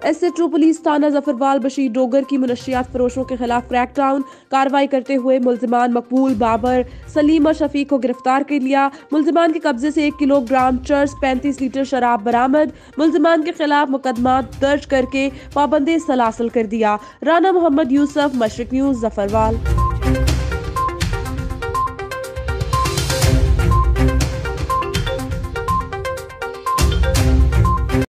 SHO police थाना ظفروال बशीर ڈوگر की منشیات फरोशों के खिलाफ क्रैक डाउन कार्रवाई करते हुए मुलजिमान मकबूल, बाबर, सलीम और शफीक को गिरफ्तार कर लिया। मुलजिमान के कब्जे से 1 किलोग्राम चर्स, 35 लीटर शराब बरामद। मुलजिमान के खिलाफ मुकदमा दर्ज करके पाबंदी सलासल कर दिया। राना, मोहम्मद, यूसफ, मशरिक न्यूज़, ظفروال।